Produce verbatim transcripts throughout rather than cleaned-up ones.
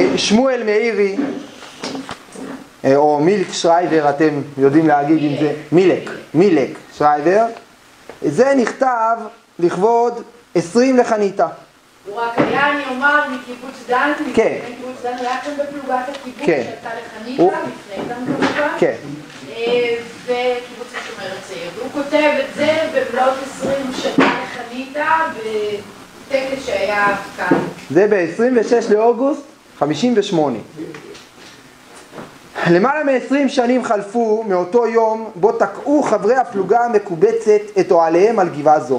שמואל מאירי, או מילק שרייבר, אתם יודעים להגיד אם זה מילק, מילק שרייבר, זה נכתב לכבוד עשרים לחניתה. הוא רק היה, אני אומר, מקיבוץ דן, כן. מקיבוץ דן, הוא היה כאן בפלוגת הקיבוץ, כן. שעלתה לחניתה, לפני גם כמובן. כן. וקיבוץ השומר הצעיר. והוא כותב את זה במלאות עשרים שנה לחניתה, בטקס שהיה כאן. זה ב-עשרים ושש לאוגוסט חמישים ושמונה. למעלה מ-עשרים שנים חלפו מאותו יום בו תקעו חברי הפלוגה המקובצת את אוהליהם על גבעה זו.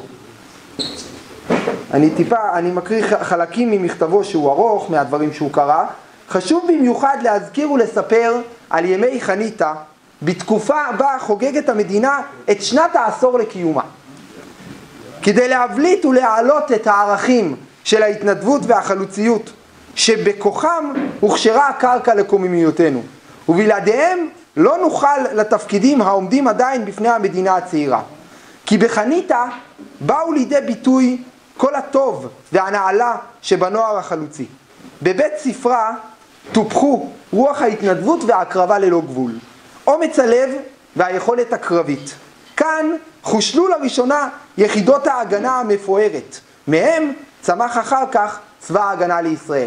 אני טיפה, אני מקריא חלקים ממכתבו שהוא ארוך, מהדברים שהוא קרא. חשוב במיוחד להזכיר ולספר על ימי חניתה, בתקופה בה חוגגת המדינה את שנת העשור לקיומה. כדי להבליט ולהעלות את הערכים של ההתנדבות והחלוציות, שבכוחם הוכשרה הקרקע לקוממיותנו, ובלעדיהם לא נוכל לתפקידים העומדים עדיין בפני המדינה הצעירה. כי בחניתה באו לידי ביטוי כל הטוב והנעלה שבנוער החלוצי. בבית ספרה טופחו רוח ההתנדבות וההקרבה ללא גבול, אומץ הלב והיכולת הקרבית. כאן חושלו לראשונה יחידות ההגנה המפוארת, מהם צמח אחר כך צבא ההגנה לישראל.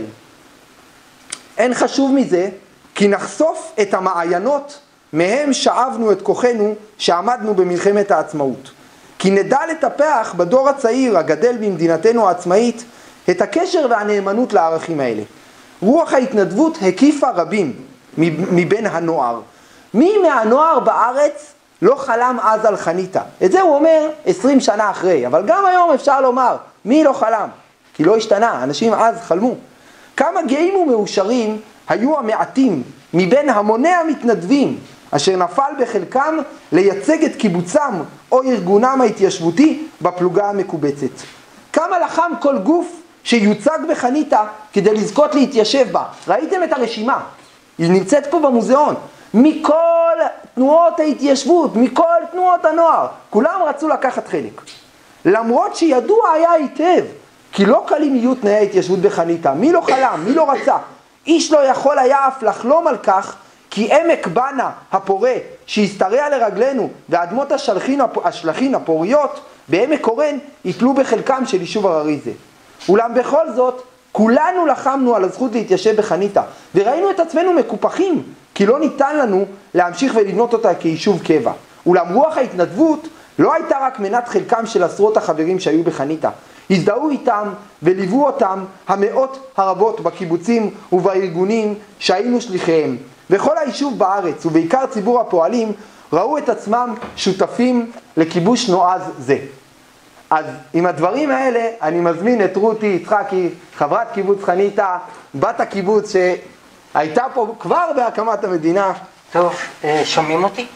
אין חשוב מזה כי נחשוף את המעיינות מהם שאבנו את כוחנו שעמדנו במלחמת העצמאות. כי נדע לטפח בדור הצעיר הגדל במדינתנו העצמאית את הקשר והנאמנות לערכים האלה. רוח ההתנדבות הקיפה רבים מבין הנוער. מי מהנוער בארץ לא חלם אז על חניתה? את זה הוא אומר עשרים שנה אחרי, אבל גם היום אפשר לומר, מי לא חלם? כי לא השתנה, אנשים אז חלמו. כמה גאים ומאושרים היו המעטים מבין המוני המתנדבים, אשר נפל בחלקם לייצג את קיבוצם או ארגונם ההתיישבותי בפלוגה המקובצת. כמה לחם כל גוף שיוצג בחניתה כדי לזכות להתיישב בה. ראיתם את הרשימה? היא נמצאת פה במוזיאון. מכל תנועות ההתיישבות, מכל תנועות הנוער, כולם רצו לקחת חלק. למרות שידוע היה היטב, כי לא קלים יהיו תנאי ההתיישבות בחניתה. מי לא חלם? מי לא רצה? איש לא יכול היה אף לחלום על כך, כי עמק בנה הפורה שהסתרע לרגלינו ואדמות השלחין, השלחין הפוריות בעמק קורן יפלו בחלקם של יישוב הררי זה. אולם בכל זאת, כולנו לחמנו על הזכות להתיישב בחניתה, וראינו את עצמנו מקופחים, כי לא ניתן לנו להמשיך ולבנות אותה כיישוב קבע. אולם רוח ההתנדבות לא הייתה רק מנת חלקם של עשרות החברים שהיו בחניתה. הזדהו איתם וליוו אותם המאות הרבות בקיבוצים ובארגונים שהיינו שליחיהם. וכל היישוב בארץ, ובעיקר ציבור הפועלים, ראו את עצמם שותפים לכיבוש נועז זה. אז עם הדברים האלה אני מזמין את רותי יצחקי, חברת קיבוץ חניתה, בת הקיבוץ שהייתה פה כבר בהקמת המדינה. טוב, שומעים אותי?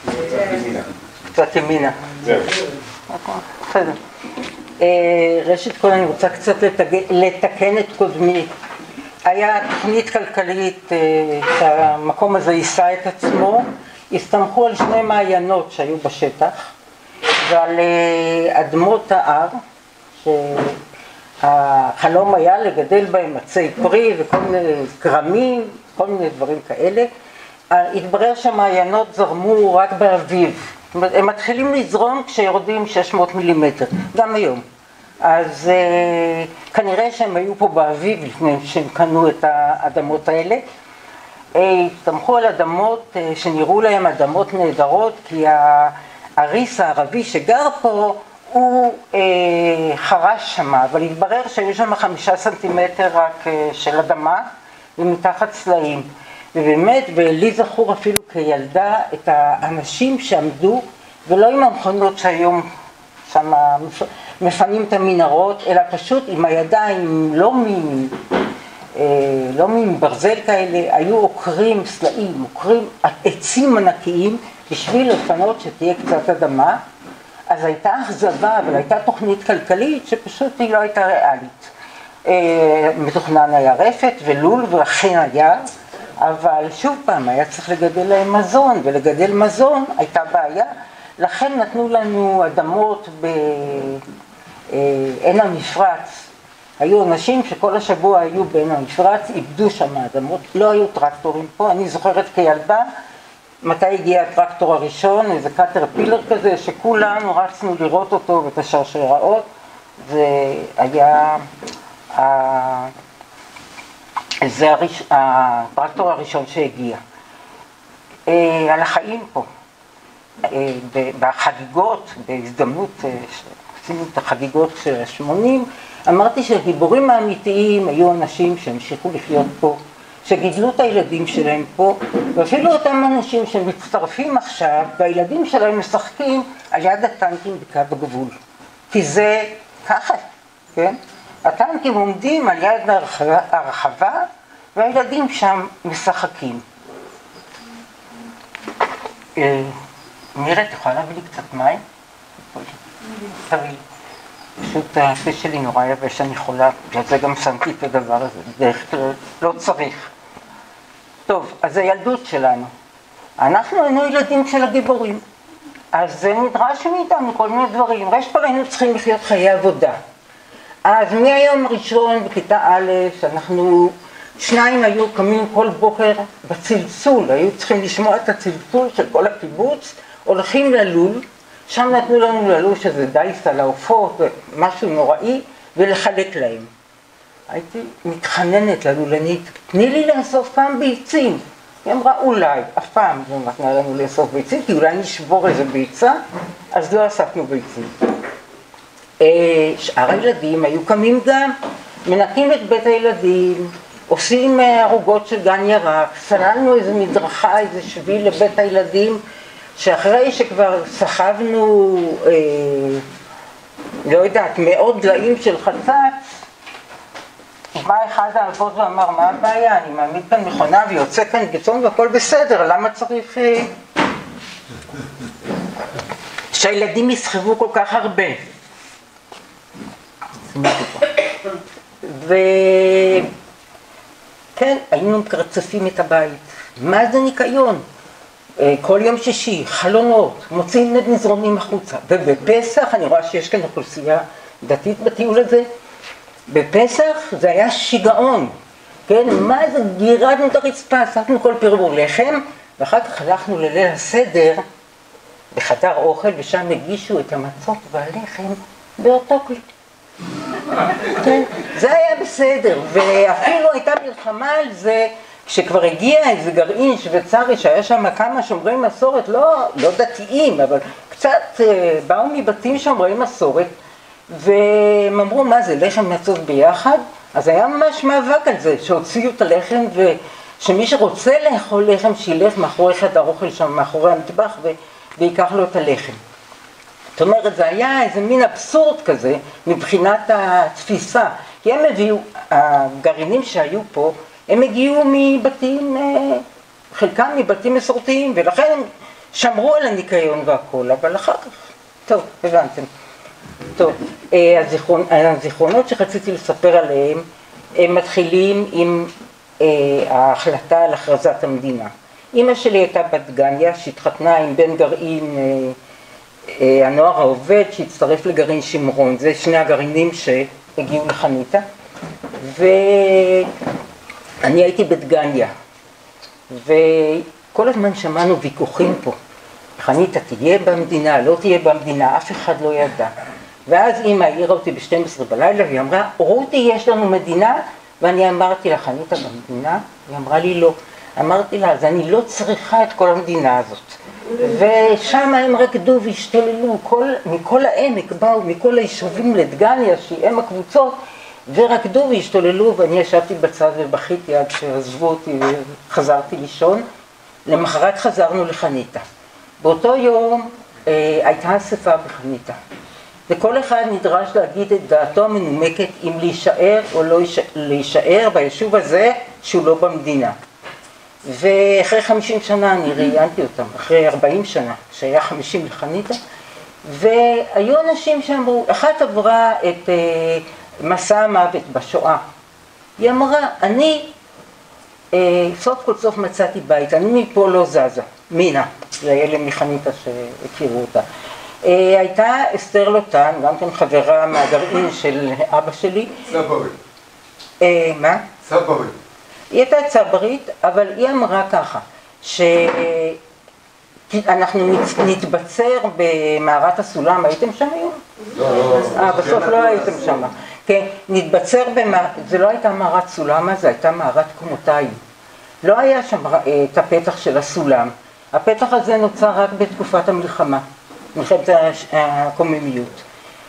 קצת ימינה. זהו. בסדר. ראשית כל אני רוצה קצת לתקן את קודמי. היה תוכנית כלכלית שהמקום הזה יישא את עצמו, הסתמכו על שני מעיינות שהיו בשטח ועל אדמות ההר, שהחלום היה לגדל בהם עצי פרי וכל מיני גרמים, כל מיני דברים כאלה. התברר שהמעיינות זרמו רק באביב, הם מתחילים לזרום כשיורדים שש מאות מילימטר, גם היום. אז uh, כנראה שהם היו פה באביב לפני שהם קנו את האדמות האלה. הסתמכו על אדמות uh, שנראו להם אדמות נהדרות, כי הריס הערבי שגר פה הוא uh, חרש שמה, אבל התברר שהיו שם חמישה סנטימטר רק uh, של אדמה ומתחת סלעים. ובאמת, ולי זכור אפילו כילדה את האנשים שעמדו, ולא עם המכונות שהיום שם מפנים את המנהרות, אלא פשוט עם הידיים, לא מין, לא מין ברזל כאלה, היו עוקרים סלעים, עוקרים עצים ענקיים, בשביל לפנות שתהיה קצת אדמה. אז הייתה אכזבה, אבל הייתה תוכנית כלכלית שפשוט היא לא הייתה ריאלית. מתוכנן היה רפת ולול ואכן היה, אבל שוב פעם היה צריך לגדל להם מזון, ולגדל מזון הייתה בעיה, לכן נתנו לנו אדמות בעין המפרץ, היו אנשים שכל השבוע היו בין המפרץ, איבדו שם אדמות, לא היו טרקטורים פה, אני זוכרת כילדה, מתי הגיע הטרקטור הראשון, איזה קאטר פילר כזה, שכולנו רצנו לראות אותו ואת השרשראות, זה היה, זה הראש, הטרקטור הראשון שהגיע. על החיים פה, בחגיגות, בהזדמנות, עשינו את החגיגות של השמונים, אמרתי שהגיבורים האמיתיים היו אנשים שהמשיכו לחיות פה, שגידלו את הילדים שלהם פה, ואפילו אותם אנשים שמצטרפים עכשיו, והילדים שלהם משחקים על יד הטנקים בקו הגבול. כי זה ככה, כן? הטנקים עומדים על יד הרחבה, והילדים שם משחקים. מירה, את יכולה להביא לי קצת מים? תראי לי. פשוט הפה שלי נורא יבש, אני חולה, בגלל זה גם שמתי את הדבר הזה, בדרך כלל לא צריך. טוב, אז הילדות שלנו. אנחנו היינו ילדים של הגיבורים, אז זה נדרש מאיתנו כל מיני דברים. ראשית כל היינו צריכים לחיות חיי עבודה. אז מהיום הראשון בכיתה א', אנחנו, שניים היו קמים כל בוקר בצלצול, היו צריכים לשמוע את הצלצול של כל הקיבוץ, הולכים ללול, שם נתנו לנו ללול שזה דייס על העופות, משהו נוראי, ולחלק להם. הייתי מתחננת ללולנית, תני לי לאסוף פעם ביצים. היא אמרה, אולי, אף פעם לא נתנה לנו לאסוף ביצים, כי אולי נשבור איזה ביצה, אז לא אספנו ביצים. שאר הילדים היו קמים גם, מנקים את בית הילדים, עושים ערוגות של גן ירק, סללנו איזה מדרכה, איזה שביל לבית הילדים, שאחרי שכבר סחבנו, אה, לא יודעת, מאות דליים של חצץ, בא אחד האבות ואמר, מה הבעיה? אני מעמיד כאן מכונה ויוצא כאן גצון והכל בסדר, למה צריך אה, שהילדים יסחבו כל כך הרבה? וכן, היינו מקרצפים את הבית. מה זה ניקיון? כל יום שישי, חלונות, מוציאים את מזרונים החוצה. ובפסח, אני רואה שיש כאן אוכלוסייה דתית בטיול הזה, בפסח זה היה שיגעון. כן, מה זה? גירדנו את הרצפה, עשינו כל פרבור לחם, ואחר כך הלכנו לליל הסדר בחדר אוכל, ושם הגישו את המצות והלחם באותו כלי. כן, זה היה בסדר, ואפילו הייתה מלחמה על זה, כשכבר הגיע איזה גרעין שוויצרי שהיה שם כמה שומרי מסורת, לא, לא דתיים, אבל קצת באו מבתים שומרי מסורת, והם אמרו, מה זה, לחם מצות ביחד? אז היה ממש מאבק על זה, שהוציאו את הלחם, ושמי שרוצה לאכול לחם, שילך מאחורי חדר האוכל שם, מאחורי המטבח, ו... ויקח לו את הלחם. זאת אומרת, זה היה איזה מין אבסורד כזה, מבחינת התפיסה. כי הם הביאו, הגרעינים שהיו פה, הם הגיעו מבתים, חלקם מבתים מסורתיים, ולכן הם שמרו על הניקיון והכל, אבל אחר כך, טוב, הבנתם. טוב, הזיכרון, הזיכרונות שרציתי לספר עליהם, הם מתחילים עם ההחלטה על הכרזת המדינה. אמא שלי הייתה בת גניה, שהתחתנה עם בן גרעין הנוער העובד, שהצטרף לגרעין שמרון. זה שני הגרעינים שהגיעו לחניתה. ואני הייתי בת גניה, וכל הזמן שמענו ויכוחים פה. חניתה תהיה במדינה, לא תהיה במדינה, אף אחד לא ידע. ואז אמא העירה אותי ב-שתים עשרה בלילה, והיא אמרה, רותי, יש לנו מדינה? ואני אמרתי לה, חניתה במדינה? היא אמרה לי לא. אמרתי לה, אז אני לא צריכה את כל המדינה הזאת. ושם הם רקדו והשתוללו, כל, מכל העמק באו, מכל היישובים לדגניה, שהיא אם הקבוצות, ורקדו והשתוללו, ואני ישבתי בצד ובכיתי עד שעזבו אותי וחזרתי לישון. למחרת חזרנו לחניתה. באותו יום אה, הייתה אספה בחניתה, וכל אחד נדרש להגיד את דעתו המנומקת אם להישאר או לא להישאר ביישוב הזה שהוא לא במדינה. ואחרי חמישים שנה אני ראיינתי אותם, אחרי ארבעים שנה, שהיה חמישים לחניתה, והיו אנשים שאמרו, אחת עברה את אה, מסע המוות בשואה. היא אמרה, אני אה, סוף כל סוף מצאתי בית, אני מפה לא זזה, מינה, זה אלה מחניתה שהכירו אותה. הייתה אסתר לוטן, גם כן חברה מהגרעין של אבא שלי. צברית. מה? צברית. היא הייתה צברית, אבל היא אמרה ככה, שאנחנו נתבצר במערת הסולם, הייתם שם היום? לא, לא. אה, בסוף לא הייתם שם. כן, נתבצר במערת, זה לא הייתה מערת סולם, זה הייתה מערת קומותיים. לא היה שם את הפתח של הסולם. הפתח הזה נוצר רק בתקופת המלחמה, מלחמת הקוממיות.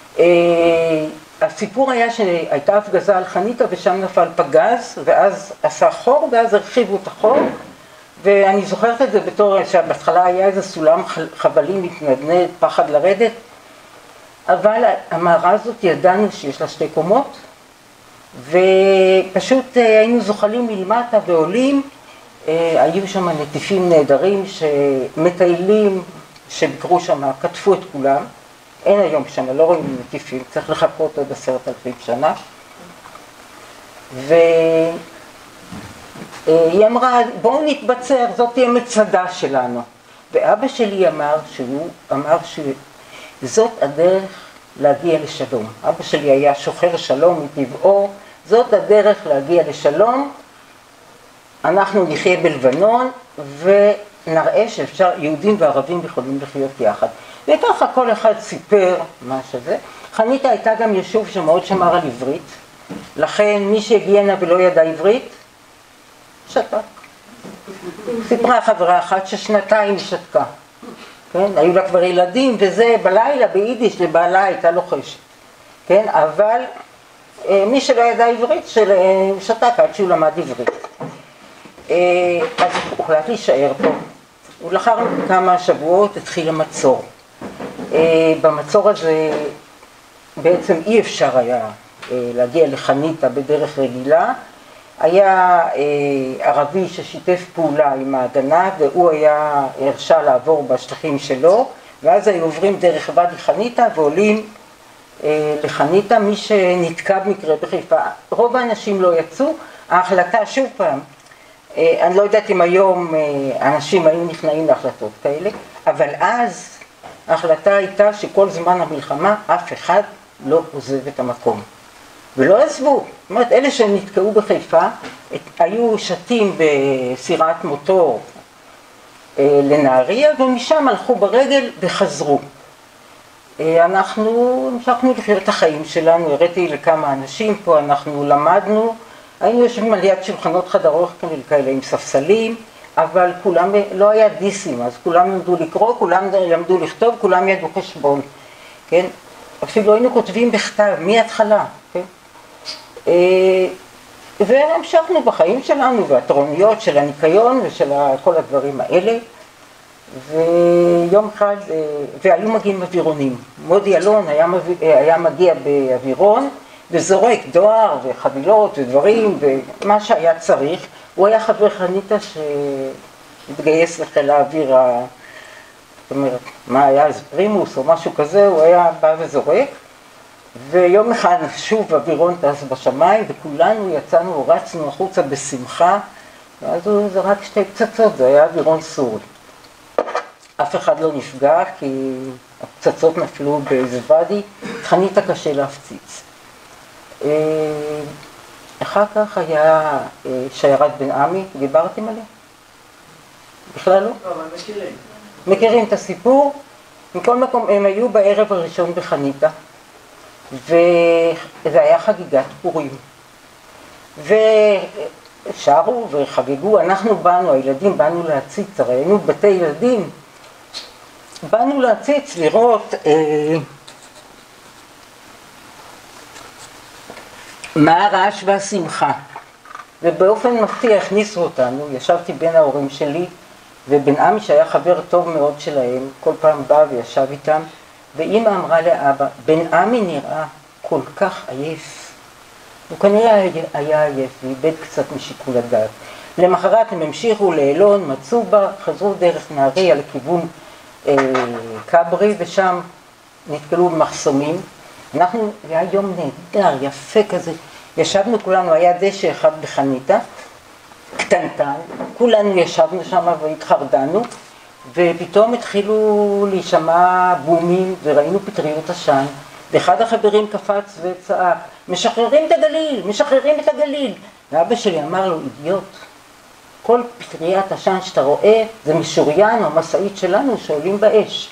הסיפור היה שהייתה הפגזה על חניתה ושם נפל פגז, ואז עשה חור, ואז הרחיבו את החור, ואני זוכרת את זה בתור שבהתחלה היה איזה סולם חבלים מתנדנד, פחד לרדת, אבל המערה הזאת ידענו שיש לה שתי קומות, ופשוט היינו זוחלים מלמטה ועולים, היו שם נטיפים נהדרים שמטיילים שביקרו שם, כתפו את כולם, אין היום שם, לא רואים נטיפים, צריך לחכות עוד עשרת אלפים שנה. והיא אמרה, בואו נתבצר, זאת תהיה מצדה שלנו. ואבא שלי אמר שהוא אמר שזאת הדרך להגיע לשלום. אבא שלי היה שוחר שלום מטבעו, זאת הדרך להגיע לשלום. אנחנו נחיה בלבנון ונראה שאפשר, יהודים וערבים יכולים לחיות יחד. וככה כל אחד סיפר מה שזה. חניתה הייתה גם יישוב שמאוד שמר על עברית, לכן מי שהגיע הנה ולא ידע עברית, שתק. סיפרה חברה אחת ששנתיים שתקה. כן? היו לה כבר ילדים וזה, בלילה ביידיש לבעלה הייתה לוחשת. כן? אבל מי שלא ידע עברית שתק עד שהוא למד עברית. אז הוחלט להישאר פה. ולאחר כמה שבועות התחיל המצור. במצור הזה בעצם אי אפשר היה להגיע לחניתה בדרך רגילה. היה ערבי ששיתף פעולה עם ההגנה והוא היה הרשה לעבור בשטחים שלו, ואז היו עוברים דרך ואדי חניתה ועולים לחניתה. מי שנתקע במקרה בחיפה, רוב האנשים לא יצאו. ההחלטה שוב פעם, אני לא יודעת אם היום אנשים היו נכנעים להחלטות כאלה, אבל אז ההחלטה הייתה שכל זמן המלחמה אף אחד לא עוזב את המקום. ולא עזבו. זאת אומרת, אלה שנתקעו בחיפה היו שתים בסירת מוטור לנהריה, ומשם הלכו ברגל וחזרו. אנחנו המשכנו לחיות את החיים שלנו, הראיתי לכמה אנשים פה, אנחנו למדנו, היינו יושבים על יד שולחנות חדר אוכל כאלה עם ספסלים, אבל כולם, לא היה דיסים, אז כולם למדו לקרוא, כולם למדו לכתוב, כולם ידעו חשבון, כן? אפילו היינו כותבים בכתב, מההתחלה, כן? והמשכנו בחיים שלנו, והתורנויות של הניקיון ושל כל הדברים האלה, ויום אחד, והיו מגיעים אווירונים. מודי אלון היה, היה מגיע באווירון, וזורק דואר וחבילות ודברים ומה שהיה צריך. הוא היה חבר חניתה שהתגייס לחיל האוויר, זאת אומרת, מה היה אז פרימוס או משהו כזה, הוא היה בא וזורק. ויום אחד שוב אווירון טס בשמיים וכולנו יצאנו, רצנו החוצה בשמחה, ואז הוא זרק שתי פצצות, זה היה אווירון סורי. אף אחד לא נפגע כי הפצצות נפלו באיזה ואדי, חניתה קשה להפציץ. אחר כך היה שיירת בן עמי, דיברתם עליה? בכלל לא? לא, אבל מכירים. מכירים את הסיפור? מכל מקום, הם היו בערב הראשון בחניתה, וזה היה חגיגת פורים. ושרו וחגגו, אנחנו באנו, הילדים באנו להציץ, הרי היינו בתי ילדים, באנו להציץ, לראות אה, מה הרעש והשמחה. ובאופן מפתיע הכניסו אותנו, ישבתי בין ההורים שלי, ובן עמי שהיה חבר טוב מאוד שלהם, כל פעם בא וישב איתם, ואמא אמרה לאבא, בן עמי נראה כל כך עייף. הוא כנראה היה עייף, ואיבד קצת משיקול הדעת. למחרת הם המשיכו לאלון, מצאו בה, חזרו דרך נהריה לכיוון אה, קברי, ושם נתקלו במחסומים. אנחנו, זה היה יום נהדר, יפה כזה. ישבנו כולנו, היה דשא אחד בחניתה, קטנטן, כולנו ישבנו שם והתחרדנו, ופתאום התחילו להישמע בומים, וראינו פטריות עשן, ואחד החברים קפץ וצעק, משחררים את הגליל, משחררים את הגליל. ואבא שלי אמר לו, אידיוט, כל פטריית עשן שאתה רואה, זה משוריין או מסעית שלנו שעולים באש.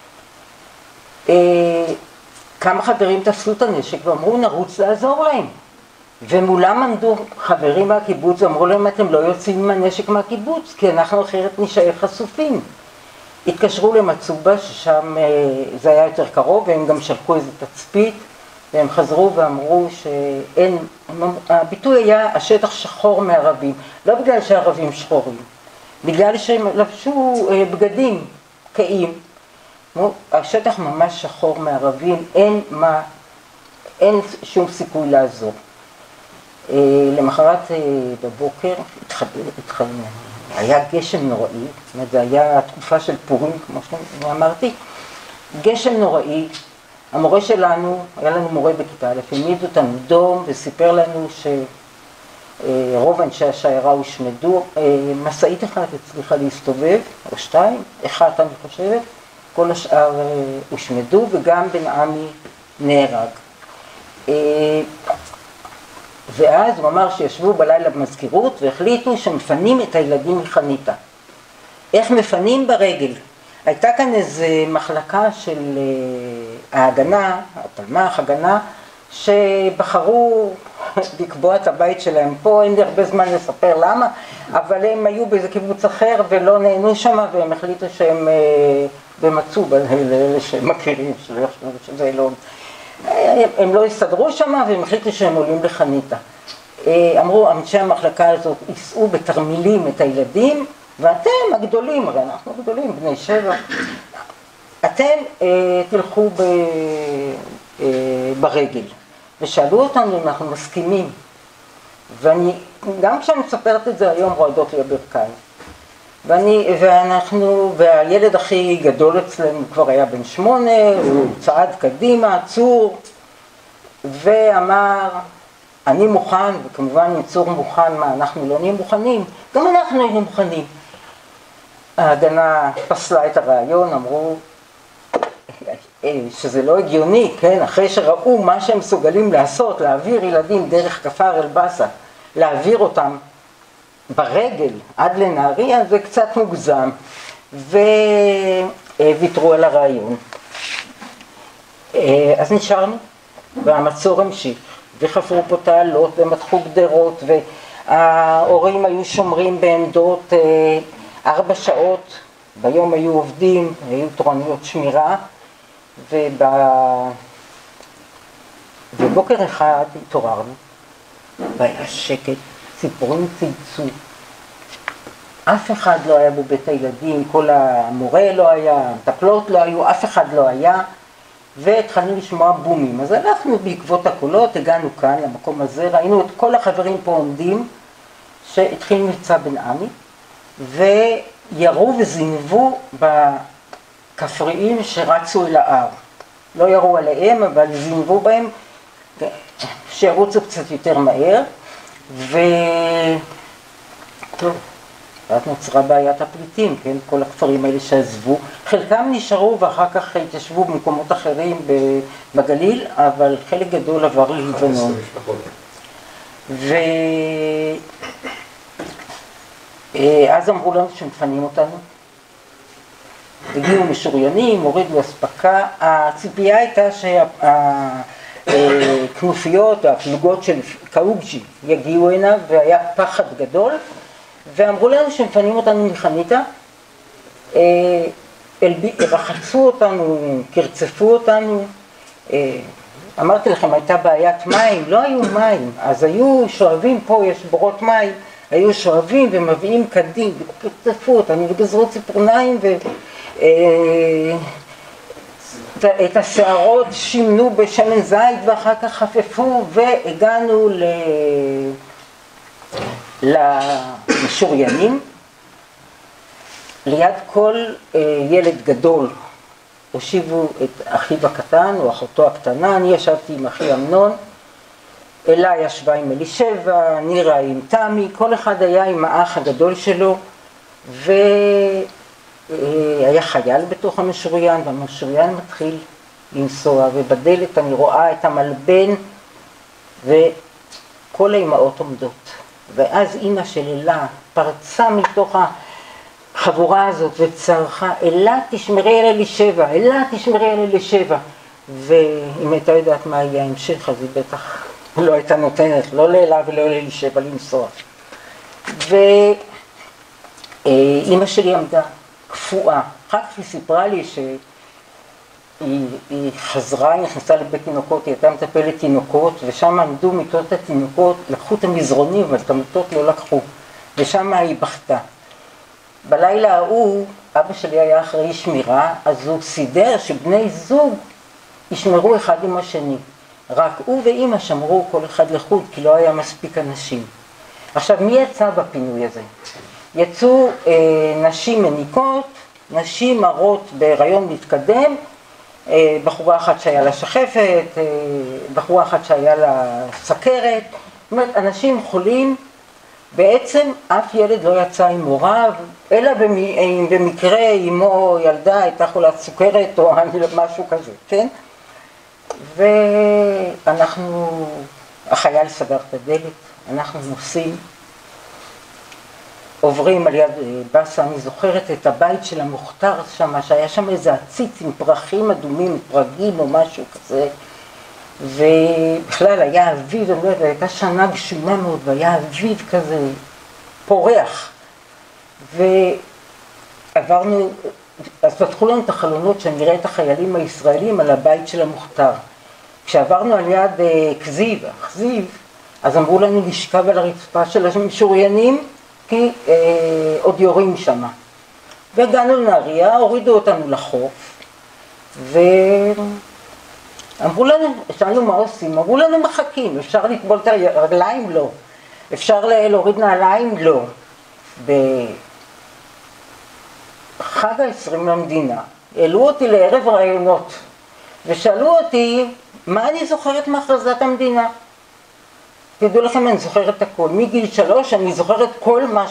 כמה חברים תפסו את הנשק ואמרו, נרוץ לעזור להם. ומולם עמדו חברים מהקיבוץ, אמרו להם, אתם לא יוצאים עם הנשק מהקיבוץ, כי אנחנו אחרת נשאר חשופים. התקשרו למצובה, ששם זה היה יותר קרוב, והם גם שלחו איזה תצפית, והם חזרו ואמרו שאין, הביטוי היה השטח שחור מערבים, לא בגלל שהערבים שחורים, בגלל שהם לבשו בגדים קעים, השטח ממש שחור מערבים, אין מה, אין שום סיכוי לעזור. למחרת בבוקר התחלנו, היה גשם נוראי, זאת אומרת, זה היה תקופה של פורים, כמו שאמרתי, גשם נוראי. המורה שלנו, היה לנו מורה בכיתה א', העמיד אותנו דום וסיפר לנו שרוב אנשי השיירה הושמדו, מסעית אחת הצליחה להסתובב, או שתיים, אחת אני חושבת, כל השאר הושמדו, וגם בן עמי נהרג. ואז הוא אמר שישבו בלילה במזכירות והחליטו שמפנים את הילדים מחניתה. איך מפנים? ברגל. הייתה כאן איזו מחלקה של ההגנה, הפלמ"ח, הגנה, שבחרו לקבוע את הבית שלהם פה, אין לי הרבה זמן לספר למה, אבל הם היו באיזה קיבוץ אחר ולא נהנו שם, והם החליטו שהם במצאו, לאלה שמכירים, שלא יחשבו שזה לא... הם לא הסתדרו שם והם החליטו שהם עולים לחניתה. אמרו, אנשי המחלקה הזאת ייסעו בתרמילים את הילדים, ואתם הגדולים, הרי אנחנו גדולים, בני שבע, אתם אה, תלכו ב, אה, ברגל. ושאלו אותנו, אנחנו מסכימים. ואני, גם כשאני מספרת את זה היום, רועדות לי הברכיים. ואני, ואנחנו, והילד הכי גדול אצלנו כבר היה בן שמונה, הוא צעד קדימה, צור, ואמר, אני מוכן, וכמובן אם צור מוכן, מה, אנחנו לא נהיה מוכנים? גם אנחנו היינו מוכנים. ההגנה פסלה את הרעיון, אמרו שזה לא הגיוני, כן? אחרי שראו מה שהם מסוגלים לעשות, להעביר ילדים דרך כפר אל-בסה, להעביר אותם ברגל עד לנהריה, זה קצת מוגזם, וויתרו על הרעיון. אז נשארנו, והמצור המשיך, וחפרו פה תעלות, ומתחו גדרות, וההורים היו שומרים בעמדות ארבע שעות, ביום היו עובדים, היו תורנויות שמירה, ובבוקר אחד התעוררנו, והיה שקט, ציפורים צייצו, אף אחד לא היה בבית הילדים, כל המורה לא היה, המטפלות לא היו, אף אחד לא היה, והתחלנו לשמוע בומים. אז הלכנו בעקבות הקולות, הגענו כאן למקום הזה, ראינו את כל החברים פה עומדים, שהתחיל מבצע בן עמי, וירו וזינבו בכפריים שרצו אל ההר. לא ירו עליהם, אבל זינבו בהם, שירוצו קצת יותר מהר, ו... טוב, אז נוצרה בעיית הפליטים, כן? כל הכפרים האלה שעזבו. חלקם נשארו ואחר כך התיישבו במקומות אחרים בגליל, אבל חלק גדול עבר ללבנון. ואז אמרו לנו שמפנים אותנו. הגיעו משוריינים, הורידו אספקה. הציפייה הייתה שהכנופיות, הפלוגות של קאוג'י יגיעו הנה, והיה פחד גדול. ואמרו לנו שמפנים אותנו מחניתה, רחצו אותנו, קרצפו אותנו. אמרתי לכם, הייתה בעיית מים, לא היו מים, אז היו שואבים, פה יש בורות מים, היו שואבים ומביאים קדים, וקרצפו אותנו, וגזרו ציפורניים, ואת השערות שימנו בשמן זית, ואחר כך חפפו, והגענו ל... למשוריינים. ליד כל ילד גדול הושיבו את אחיו הקטן או אחותו הקטנה. אני ישבתי עם אחי אמנון, אלה ישבה עם אלישבע, נירה עם תמי, כל אחד היה עם האח הגדול שלו, היה חייל בתוך המשוריין, והמשוריין מתחיל לנסוע, ובדלת אני רואה את המלבן, וכל האמהות עומדות. ואז אמא של אלה פרצה מתוך החבורה הזאת וצרחה, אלה תשמרי על אלישבע, אלה תשמרי על אלישבע. ואם הייתה יודעת מה היה ההמשך, אז היא בטח לא הייתה נותנת, לא לאלה ולא לאלישבע לנסוע. ואמא שלי עמדה קפואה. אחר כך היא סיפרה לי שהיא היא חזרה, היא נכנסה לבית תינוקות, היא הייתה מטפלת תינוקות, ושם עמדו מיטות התינוקות, לקחו את המזרונים, אבל את המיטות לא לקחו, ושם היא בכתה. בלילה ההוא, אבא שלי היה אחראי שמירה, אז הוא סידר שבני זוג ישמרו אחד עם השני. רק הוא ואמא שמרו כל אחד לחוד, כי לא היה מספיק אנשים. עכשיו, מי יצא בפינוי הזה? יצאו אה, נשים מניקות, נשים מרות בהיריון מתקדם, אה, בחורה אחת שהיה לה שחפת, אה, בחורה אחת שהיה לה סכרת, זאת אומרת, אנשים חולים, בעצם אף ילד לא יצא עם הוריו, אלא במקרה אמו ילדה הייתה חולת סוכרת או משהו כזה, כן? ואנחנו, החייל סגר את הדלת, אנחנו נוסעים, עוברים על יד בסה, אני זוכרת את הבית של המוכתר שם, שהיה שם איזה עציץ עם פרחים אדומים, פרגים או משהו כזה, ובכלל היה אביב, אני לא יודעת, הייתה שנה גשומה מאוד, והיה אביב כזה פורח, ועברנו, אז פתחו לנו את החלונות שנראה את החיילים הישראלים על הבית של המוכתר. כשעברנו על יד כזיב, כזיב, אז אמרו לנו לשכב על הרצפה של המשוריינים, כי אה, עוד יורים שם. והגענו לנהריה, הורידו אותנו לחוף, ואמרו לנו, שאלנו מה עושים, אמרו לנו מחכים, אפשר לטבול את הרגליים? לא. אפשר להוריד נעליים? לא. בחג העשרים למדינה, העלו אותי לערב רעיונות, ושאלו אותי, מה אני זוכרת מהכרזת המדינה? תדעו לכם, אני זוכרת הכל. מגיל שלוש אני זוכרת כל מה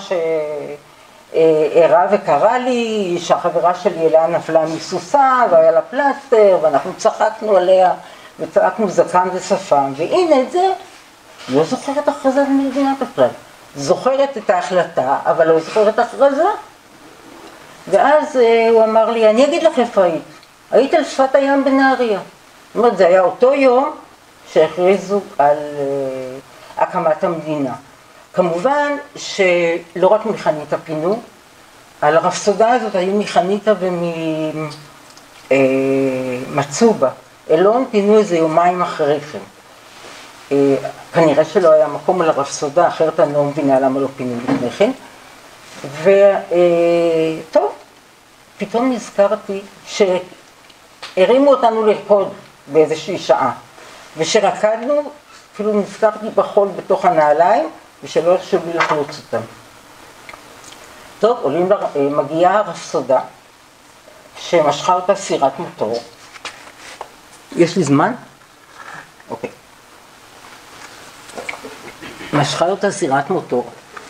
שאירע וקרה לי, שהחברה שלי אלה נפלה מסוסה, והיה לה פלסטר, ואנחנו צחקנו עליה, וצעקנו זקן ושפם, והנה את זה, לא זוכרת הכרזת מדינת בכלל. זוכרת את ההחלטה, אבל לא זוכרת הכרזה. ואז הוא אמר לי, אני אגיד לך איפה היית. היית על שפת הים בנהריה. זאת אומרת, זה היה אותו יום שהכריזו על uh, הקמת המדינה. כמובן שלא רק מחניתה פינו, על הרפסודה הזאת היו מחניתה ומצובה. אלון פינו איזה יומיים אחרי כן. Uh, כנראה שלא היה מקום על הרפסודה, אחרת אני לא מבינה למה לא פינו לפני כן. וטוב, uh, פתאום נזכרתי שהרימו אותנו לרקוד באיזושהי שעה, ושרקדנו, אפילו נזכרתי בחול בתוך הנעליים, ושלא יחשוב לי לחלוץ אותם. טוב, עולים, מגיעה הרפסודה, שמשכה אותה סירת מוטור. יש לי זמן? אוקיי. משכה אותה סירת מוטור,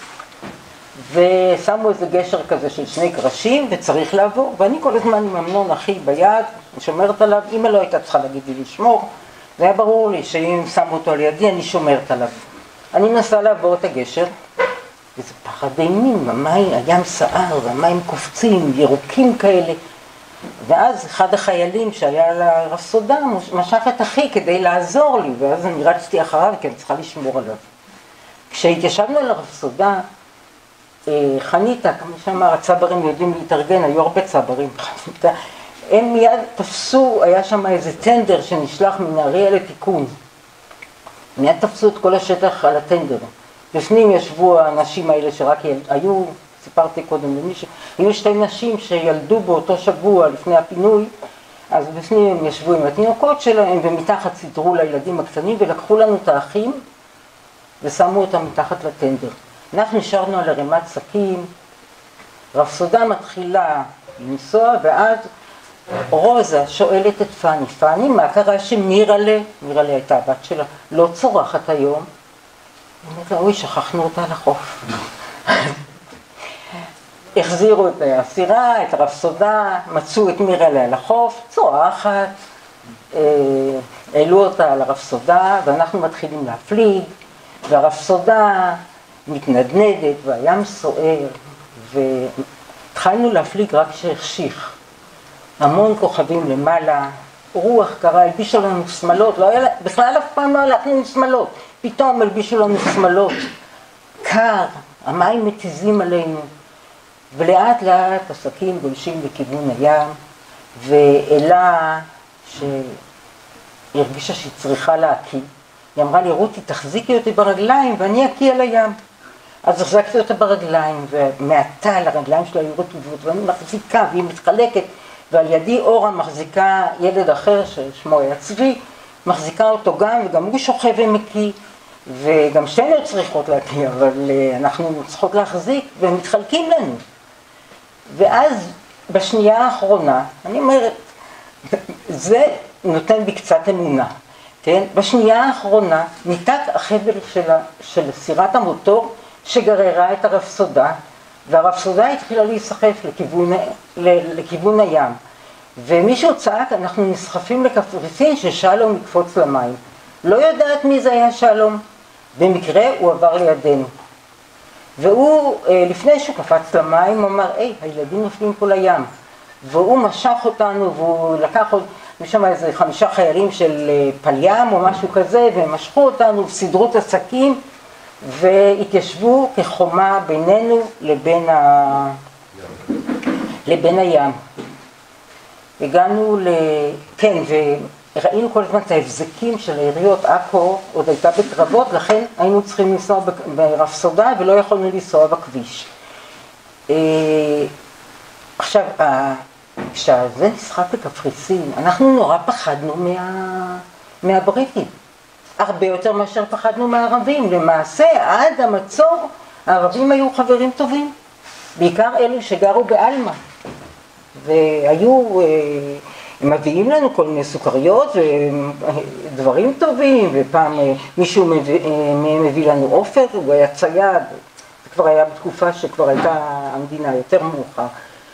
ושמו איזה גשר כזה של שני קרשים, וצריך לעבור, ואני כל הזמן עם אמנון אחי ביד, אני שומרת עליו, אמא לא הייתה צריכה להגיד לי לשמור, זה היה ברור לי שאם שמו אותו על ידי, אני שומרת עליו. אני מנסה לעבור את הגשר, וזה פחד אימים, המים, הים סער, והמים קופצים, ירוקים כאלה, ואז אחד החיילים שהיה על הרפסודה, משך את אחי כדי לעזור לי, ואז אני רצתי אחריו, כי אני צריכה לשמור עליו. כשהתיישבנו על הרפסודה, חניתה, כמו שאמר, הצברים יודעים להתארגן, היו הרבה צברים בחניתה, הם מיד תפסו, היה שם איזה טנדר שנשלח מנהריה לתיקון. מיד תפסו את כל השטח על הטנדר. בפנים ישבו האנשים האלה שרק היו, סיפרתי קודם למישהו, היו שתי נשים שילדו באותו שבוע לפני הפינוי, אז בפנים הם ישבו עם התינוקות שלהם, ומתחת סידרו לילדים הקטנים, ולקחו לנו את האחים, ושמו אותם מתחת לטנדר. אנחנו נשארנו על הרמת שקים, רפסודה מתחילה לנסוע, ואז רוזה שואלת את פני, פני, מה קרה שמירלה, מירלה הייתה הבת שלה, לא צורחת היום? היא אומרת לה, אוי, שכחנו אותה על החוף. החזירו את הסירה, את הרפסודה, מצאו את מירלה על החוף, צורחת, העלו אותה על הרפסודה, ואנחנו מתחילים להפליג, והרפסודה מתנדנדת, והים סוער, והתחלנו להפליג רק כשהחשיך. המון כוכבים למעלה, רוח קרה, הלבישו לנו שמלות, לא היה, בכלל אף פעם לא הלכנו עם שמלות, פתאום הלבישו לנו שמלות, קר, המים מתיזים עלינו, ולאט לאט הסכים גולשים לכיוון הים, ואלה שהרגישה שהיא צריכה להקיא, היא אמרה לי, רותי, תחזיקי אותי ברגליים ואני אקיא על הים. אז החזקתי אותה ברגליים, ומעטה על הרגליים שלה היו רטובות, ואני מחזיקה והיא מתחלקת, ועל ידי אורה מחזיקה ילד אחר ששמו היה צבי, מחזיקה אותו גם, וגם הוא שוכב ומקיא, וגם שנינו צריכות להקיא, אבל אנחנו צריכות להחזיק, והם מתחלקים לנו. ואז בשנייה האחרונה, אני אומרת, זה נותן בי קצת אמונה, כן? בשנייה האחרונה ניתק החבל של, ה, של סירת המוטור שגררה את הרפסודה, והרפסודה התחילה להיסחף לכיוון, לכיוון הים. ומישהו צעק, אנחנו נסחפים לקפריסין ששלום יקפוץ למים. לא יודעת מי זה היה שלום, במקרה הוא עבר לידינו. והוא, לפני שהוא קפץ למים, הוא אמר, היי, הילדים נופלים פה לים. והוא משך אותנו, והוא לקח עוד, משם איזה חמישה חיילים של פלים או משהו כזה, והם משכו אותנו, סידרו את הסכים, והתיישבו כחומה בינינו לבין, ה... לבין הים. הגענו ל... כן, וראינו כל הזמן את ההבזקים של העיריות, עכו עוד הייתה בקרבות, לכן היינו צריכים לנסוע ברפסודה ולא יכולנו לנסוע בכביש. עכשיו, כשזה נסחף לקפריסין, אנחנו נורא פחדנו מה... מהבריטים. הרבה יותר מאשר פחדנו מהערבים. למעשה, עד המצור, הערבים היו חברים טובים. בעיקר אלו שגרו באלמה. והיו, הם מביאים לנו כל מיני סוכריות ודברים טובים, ופעם מישהו מביא, מביא לנו אופר, הוא היה צייד, זה כבר היה בתקופה שכבר הייתה המדינה יותר מאוחר.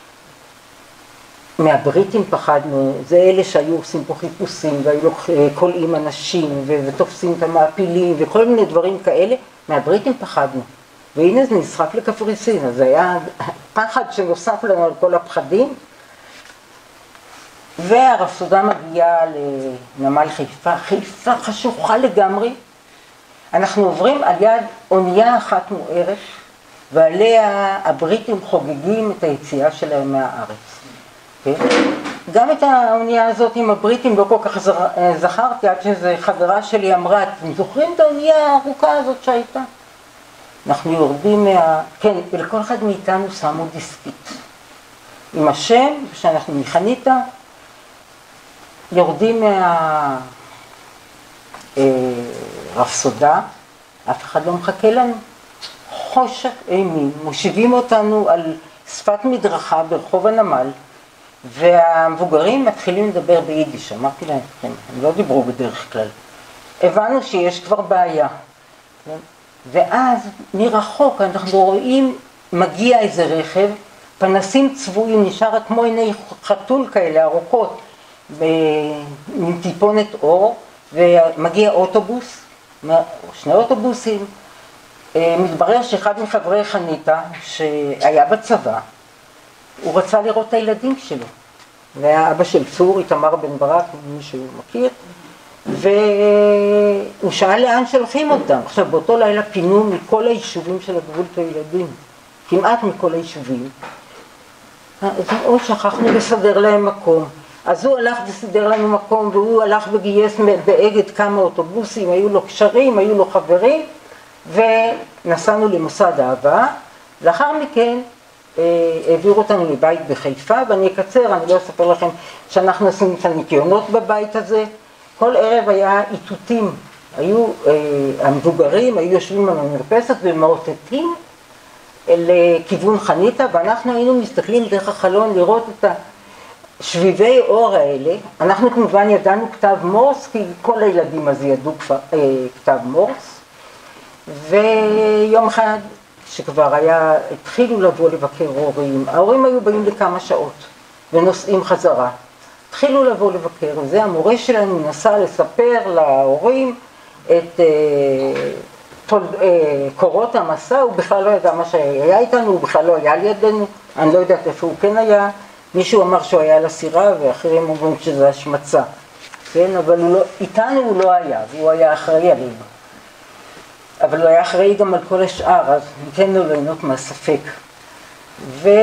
מהבריטים פחדנו, זה אלה שהיו עושים פה חיפושים, והיו קולעים אנשים ותופסים את המעפילים וכל מיני דברים כאלה, מהבריטים פחדנו. והנה זה נסחף לקפריסין, אז זה היה פחד שנוסף לנו על כל הפחדים. והרפסודה מגיעה לנמל חיפה, חיפה חשוכה לגמרי. אנחנו עוברים על יד אונייה אחת מוארת, ועליה הבריטים חוגגים את היציאה שלהם מהארץ. גם את האונייה הזאת עם הבריטים לא כל כך זכרתי, עד שזו חברה שלי אמרה, אתם זוכרים את האונייה הארוכה הזאת שהייתה? אנחנו יורדים מה... כן, ולכל אחד מאיתנו שמו דיסקית. עם השם, שאנחנו מחניתה, יורדים מהרפסודה, אף אחד לא מחכה לנו. חושך אימים, מושיבים אותנו על שפת מדרכה ברחוב הנמל, והמבוגרים מתחילים לדבר ביידיש. אמרתי להם, הם לא דיברו בדרך כלל. הבנו שיש כבר בעיה. ואז מרחוק אנחנו רואים, מגיע איזה רכב, פנסים צבועים, נשאר כמו עיני חתול כאלה ארוכות, עם טיפונת אור, ומגיע אוטובוס, שני אוטובוסים. מתברר שאחד מחברי חניתה שהיה בצבא, הוא רצה לראות את הילדים שלו. והיה אבא של צור, איתמר בן ברק, מי שהוא מכיר, והוא שאל לאן שולחים אותם. עכשיו, באותו לילה פינו מכל היישובים של הגבול את הילדים, כמעט מכל היישובים. או שכחנו לסדר להם מקום. אז הוא הלך וסידר לנו מקום, והוא הלך וגייס באגד כמה אוטובוסים, היו לו קשרים, היו לו חברים, ונסענו למוסד אהבה. לאחר מכן העבירו אותנו לבית בחיפה, ואני אקצר, אני לא אספר לכם שאנחנו עשינו את הניקיונות בבית הזה. כל ערב היה איתותים, היו המבוגרים, היו יושבים על המרפסת ומאותתים לכיוון חניתה, ואנחנו היינו מסתכלים דרך החלון לראות את השביבי אור האלה. אנחנו כמובן ידענו כתב מורס, כי כל הילדים אז ידעו כתב מורס. ויום אחד שכבר היה, התחילו לבוא לבקר הורים, ההורים היו באים לכמה שעות ונוסעים חזרה. התחילו לבוא לבקר, וזה המורה שלנו נסע לספר להורים את אה, תול, אה, קורות המסע, הוא בכלל לא ידע מה שהיה איתנו, הוא בכלל לא היה לידינו, אני לא יודעת איפה הוא כן היה, מישהו אמר שהוא היה לסירה ואחרים אומרים שזה השמצה, כן, אבל הוא לא, איתנו הוא לא היה, והוא היה אחראי עלינו. אבל הוא היה אחראי גם על כל השאר, אז ניתן לו ליהנות מהספק. והוא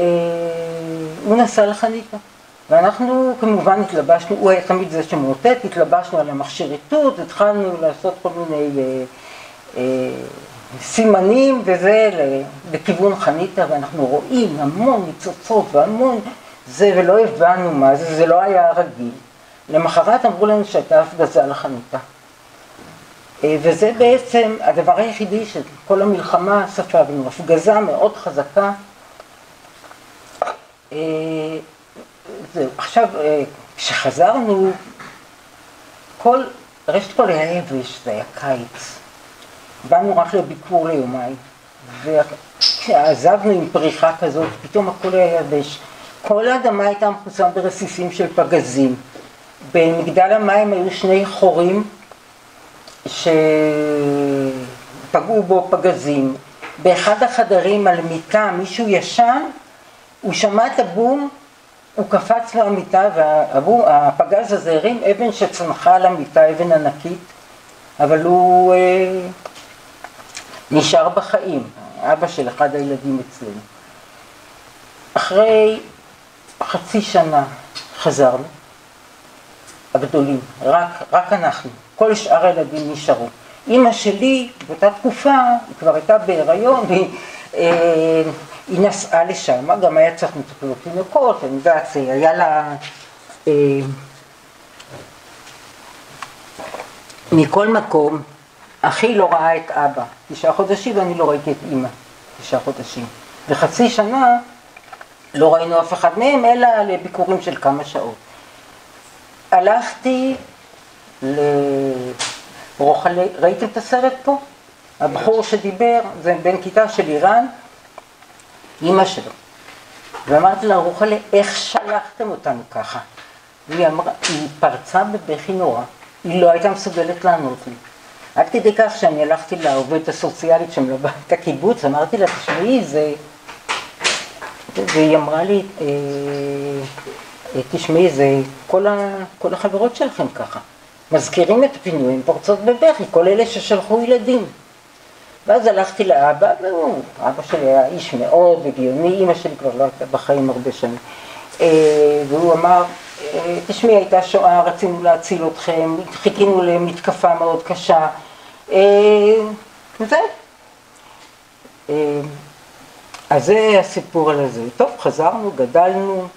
נסע לחניתה. ואנחנו כמובן התלבשנו, הוא היה תמיד זה שמוטט, התלבשנו על המכשיר איתות, התחלנו לעשות כל מיני אה, אה, סימנים וזה לכיוון חניתה, ואנחנו רואים המון ניצוצות והמון זה, ולא הבנו מה זה, זה לא היה רגיל. למחרת אמרו לנו שהייתה הפגזה לחניתה. וזה בעצם הדבר היחידי שכל המלחמה ספגנו, הפגזה מאוד חזקה. עכשיו, כשחזרנו, כל, רשת כל היה יבש, זה היה קיץ. באנו רק לביקור ליומיים, וכשעזבנו עם פריחה כזאת, פתאום הכל היה יבש. כל האדמה הייתה מחוסה ברסיסים של פגזים. במגדל המים היו שני חורים, שפגעו בו פגזים. באחד החדרים על מיטה מישהו ישן, הוא שמע את הבום, הוא קפץ למיטה והפגז הזה הרים אבן שצנחה על המיטה, אבן ענקית, אבל הוא אה, נשאר בחיים, אבא של אחד הילדים אצלנו. אחרי חצי שנה חזרנו, הגדולים, רק, רק אנחנו. כל שאר הילדים נשארו. אמא שלי, באותה תקופה, היא כבר הייתה בהיריון, והיא אה, היא נסעה לשם, גם היה צריך מטפלות תינוקות, אני יודעת, היה לה... אה, מכל מקום, אחי לא ראה את אבא, תשעה חודשים, ואני לא ראיתי את אמא, תשעה חודשים. וחצי שנה לא ראינו אף אחד מהם, אלא לביקורים של כמה שעות. הלכתי לרוחלה, ראיתם את הסרט פה? הבחור שדיבר, זה בן כיתה של איראן, אמא שלו. ואמרתי לה, רוחלה, איך שלחתם אותנו ככה? והיא אמרה, היא פרצה בבכי נורא, היא לא הייתה מסוגלת לענות לי. עד כדי כך שאני הלכתי לעובדת הסוציאלית שמלווה את הקיבוץ, אמרתי לה, תשמעי, זה... והיא אמרה לי, תשמעי, זה כל, ה... כל החברות שלכם ככה. מזכירים את הפינויים, פורצות בבכי, כל אלה ששלחו ילדים. ואז הלכתי לאבא, והוא, אבא שלי היה איש מאוד הגיוני, אמא שלי כבר לא הייתה בחיים הרבה שנים. והוא אמר, תשמעי, הייתה שואה, רצינו להציל אתכם, חיכינו למתקפה מאוד קשה. וזה. אז זה הסיפור על זה. טוב, חזרנו, גדלנו,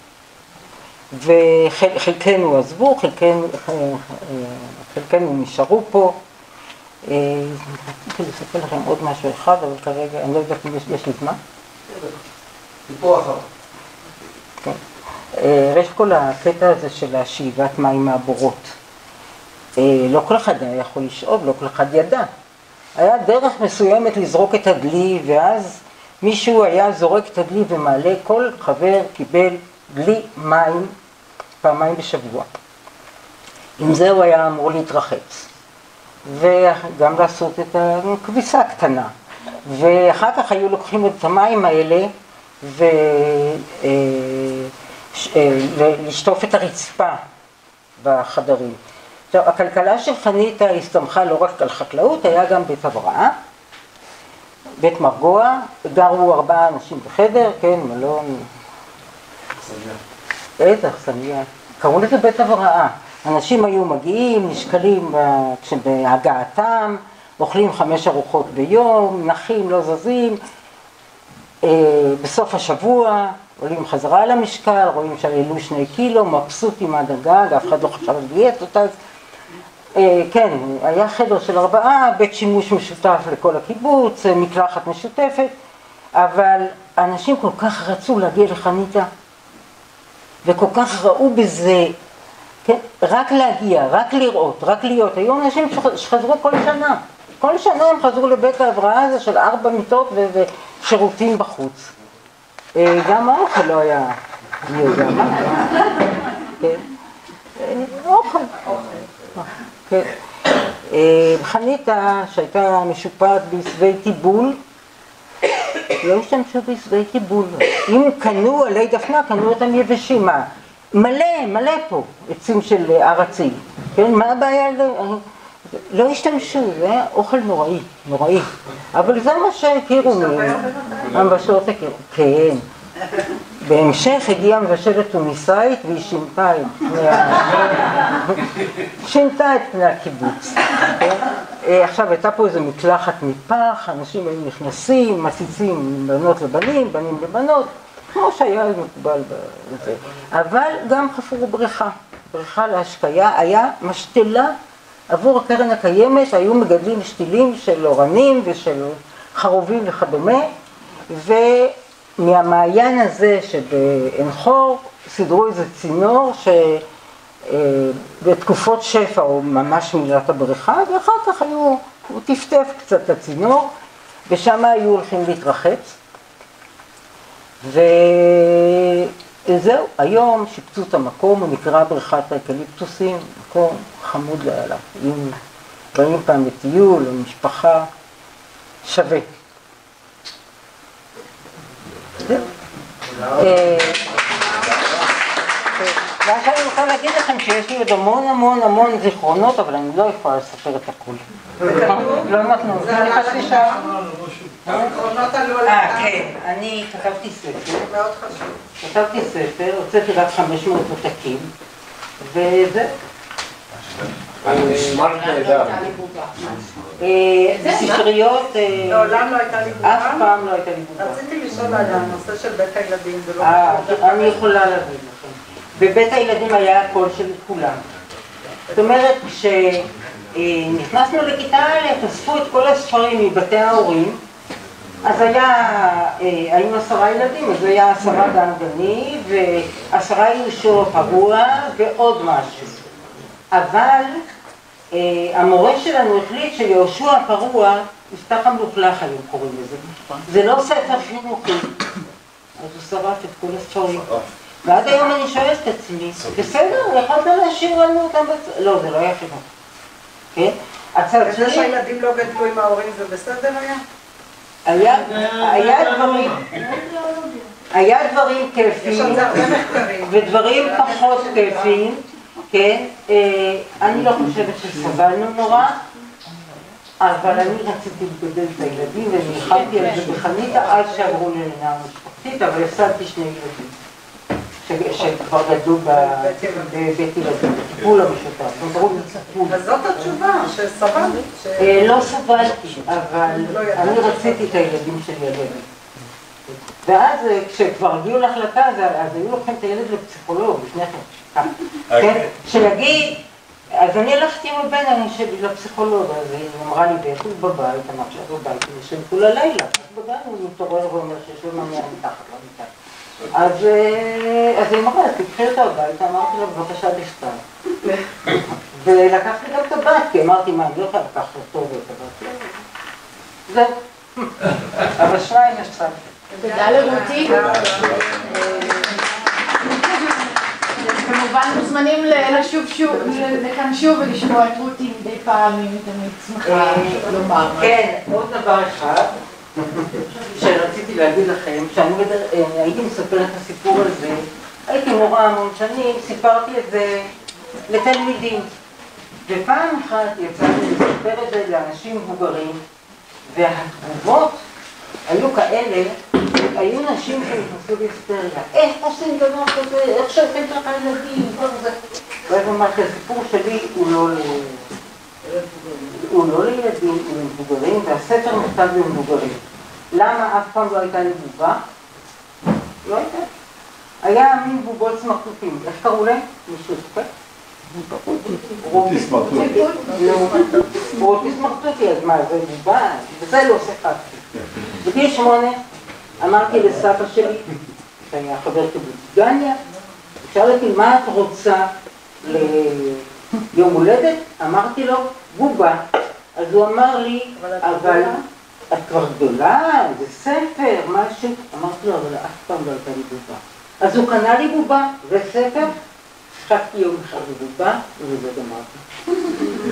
וחלקנו עזבו, חלקנו, חלקנו נשארו פה. אני רציתי לספר לכם עוד משהו אחד, אבל כרגע, אני לא יודעת אם יש לי זמן. סיפור אחר. כן. יש כל הקטע הזה של השאיבת מים מהבורות. לא כל אחד היה יכול לשאוב, לא כל אחד ידע. היה דרך מסוימת לזרוק את הדלי, ואז מישהו היה זורק את הדלי ומעלה, כל חבר קיבל דלי מים פעמיים בשבוע. עם זה הוא היה אמור להתרחץ. וגם לעשות את הכביסה הקטנה. ואחר כך היו לוקחים את המים האלה ולשטוף את הרצפה בחדרים. עכשיו, הכלכלה של חניתה הסתמכה לא רק על חקלאות, היה גם בית הבראה, בית מרגוע, גרו ארבעה אנשים בחדר, כן, מלון... איזה אכסניה. קראו לזה בית הבראה. אנשים היו מגיעים, נשקלים בהגעתם, אוכלים חמש ארוחות ביום, נחים, לא זזים. בסוף השבוע עולים חזרה על המשקל, רואים שעלו שני קילו, מבסוטים עד הגג, אף אחד לא חשב על דיאטות אז. כן, היה חדר של ארבעה, בית שימוש משותף לכל הקיבוץ, מקלחת משותפת, אבל אנשים כל כך רצו להגיע לחניתה, וכל כך ראו בזה, כן, רק להגיע, רק לראות, רק להיות. היו אנשים שחזרו כל שנה, כל שנה הם חזרו לבית ההבראה הזה של ארבע מיטות ושירותים בחוץ. גם האוכל לא היה, אני יודע מה, כן, אוכל, כן. חניתה שהייתה משופעת בעשבי טיבול, לא השתמשו בעשבי טיבול. אם קנו עלי דפנה, קנו אותם יבשים, מה? מלא, מלא פה, עצים של ארצי, כן? מה הבעיה? לא השתמשו, זה היה אוכל נוראי, נוראי. אבל זה מה שהכירו מהמבשלות הכירו. כן. בהמשך הגיעה המבשלת טוניסאית והיא שינתה את פני שינתה את פני הקיבוץ. עכשיו הייתה פה איזו מקלחת מפח, אנשים היו נכנסים, מציצים בנות לבנים, בנים לבנות, כמו שהיה מקובל בזה. אבל גם חפרו בריכה, בריכה להשקיה, היה משתלה עבור הקרן הקיימת, היו מגדלים שתילים של אורנים ושל חרובים וכדומה, ומהמעיין הזה שבעין חור סידרו איזה צינור שבתקופות שפע הוא ממש מילת הבריכה, ואחר כך היו, הוא טפטף קצת את הצינור, ושם היו הולכים להתרחץ. וזהו, היום שיפצו את המקום, הוא נקרא בריכת האקליפטוסים, מקום חמוד לעלה. אם באים פעם לטיול, למשפחה, שווה. ועכשיו אני רוצה להגיד לכם שיש לי עוד המון המון המון זיכרונות, אבל אני לא יכולה לספר את הכול. לא נתנו, זה אני חצי שעה. זיכרונות עלו על אה, כן, אני כתבתי ספר. מאוד חשוב. כתבתי ספר, הוצאתי רק חמש מאות עותקים, וזה. נשמע נהדר. ספריות, לעולם לא הייתה לי בובה. אף פעם לא הייתה לי בובה. רציתי לשאול על הנושא של בית הילדים, זה לא אה, משהו. אני יכולה להגיד לכם. בבית הילדים היה הקול של כולם. זאת אומרת, כשנכנסנו לכיתה א', אספו את כל הספרים מבתי ההורים, אז היה, היינו עשרה ילדים, אז היה עשרה גן גני, ועשרה יהושע פרוע ועוד משהו. אבל המורה שלנו החליט שיהושע פרוע, יפתח המלוכלך היו קוראים לזה. זה לא ספר חינוכי. אז הוא שרף את כל הספרים. ועד היום אני שואלת את עצמי, בסדר, יכולת להשאיר לנו אותם בצד... לא, זה לא היה חינוך. כן? הצד זה שהילדים לא גדלו עם ההורים זה בסדר היה? היה, היה דברים, היה דברים כיפים ודברים פחות כיפים, כן? אני לא חושבת שסבלנו נורא, אבל אני רציתי לגדל את הילדים ונלחמתי על זה בחניתה עד שעברו ללינה המשפחתית, אבל הפסדתי שני ילדים שכבר גדלו בבית ילדים, בטיפול המשותף. אז זאת התשובה, שסבלתי. לא סבלתי, אבל אני רציתי את הילדים של ילדים. ואז כשכבר הגיעו להחלטה, אז היו לוקחים את הילד לפסיכולוג, לפניכם. שיגיד, אז אני הלכתי עם הבן שלי לפסיכולוג, אז היא אמרה לי, ואיך הוא בבית, אמרתי לה בבית, הוא ישן כל הלילה. אז בגן הוא מתעורר ואומר שיש לו מניעה מתחת, לא מתחת. אז היא אמרה, תקחי אותו הביתה, אמרתי לה, בבקשה בכתב. ולקחתי גם את הבת, כי אמרתי, מה, אני לא יכולה לקחת אותו ואת הבת. זהו. אבל שניים יש צד. תודה לרותי. כמובן מוזמנים לשוב שוב, לכאן שוב ולשמוע את רותי מדי פעם, אם היא תמיד שמחה לומר. כן, עוד דבר אחד. שרציתי להגיד לכם, שאני הייתי מספר את הסיפור הזה, הייתי מורה המון שנים, סיפרתי את זה לתלמידים. ופעם אחת יצאתי לספר את זה לאנשים מבוגרים, והתגובות היו כאלה, היו נשים שנכנסו להיסטריה. איך עושים דבר כזה? איך שולחים לך ילדים? כל זה. ואז אמרתי, הסיפור שלי הוא לא הוא לא לילדים, הוא למבוגרים, והספר נכתב למבוגרים. למה אף פעם לא הייתה לי בובה? לא הייתה. היה מין בובות סמרטוטים. איך קראו להם? מישהו ספק? רותי סמרטוטי. רותי סמרטוטי, אז מה, זה בובה? וזה לא שיחקתי. בגיל שמונה אמרתי לסבא שלי, שהיה חבר קיבוץ דגניה, שאלתי מה את רוצה ליום הולדת? אמרתי לו, בובה. אז הוא אמר לי, אבל את כבר גדולה, זה ספר, משהו. אמרתי לו, אבל אף פעם לא הייתה לי בובה. אז הוא קנה לי בובה וספר, שחקתי יום אחד בבובה, וזה גמרתי.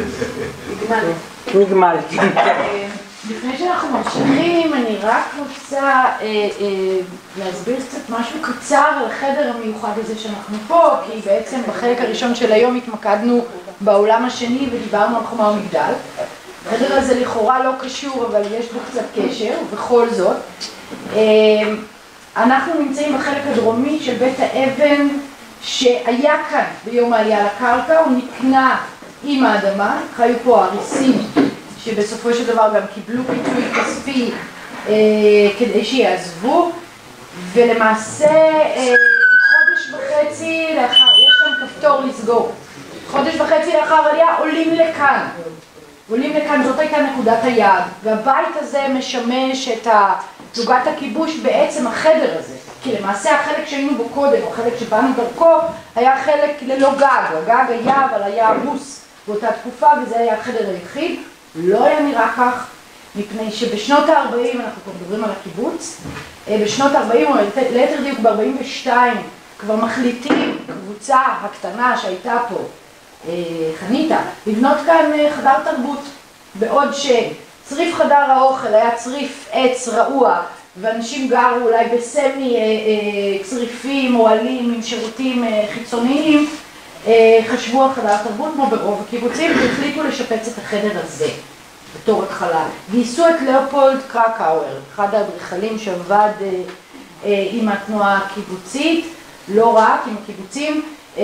נגמל. נגמלתי. לפני שאנחנו ממשיכים, אני רק רוצה אה, אה, להסביר קצת משהו קצר על החדר המיוחד הזה שאנחנו פה, כי בעצם בחלק הראשון של היום התמקדנו בעולם השני ודיברנו על חומה ומגדל. החדר הזה לכאורה לא קשור, אבל יש בו קצת קשר, ובכל זאת. אה, אנחנו נמצאים בחלק הדרומי של בית האבן שהיה כאן ביום העלייה לקרקע, הוא נקנה עם האדמה, חיו פה הריסים שבסופו של דבר גם קיבלו פיצוי כספי אה, כדי שיעזבו, ולמעשה אה, חודש וחצי לאחר, יש שם כפתור לסגור, חודש וחצי לאחר עלייה עולים לכאן, עולים לכאן, זאת הייתה נקודת היעד, והבית הזה משמש את פלוגת הכיבוש בעצם החדר הזה, כי למעשה החלק שהיינו בו קודם, או החלק שבאנו דרכו, היה חלק ללא גג, הגג היה אבל היה עמוס באותה תקופה, וזה היה החדר היחיד. לא היה נראה כך, מפני שבשנות ה-ארבעים, אנחנו כבר מדברים על הקיבוץ, בשנות ה-ארבעים, או ליתר דיוק ב-ארבעים ושתיים, כבר מחליטים, קבוצה הקטנה שהייתה פה, חניתה, לבנות כאן חדר תרבות, בעוד שצריף חדר האוכל היה צריף עץ רעוע, ואנשים גרו אולי בסמי צריפים, אוהלים עם שירותים חיצוניים, חשבו על חדר תרבות כמו ברוב הקיבוצים והחליטו לשפץ את החדר הזה בתור התחלה. גייסו את לאופולד קרקאואר, אחד האדריכלים שעבד עם התנועה הקיבוצית, לא רק עם הקיבוצים,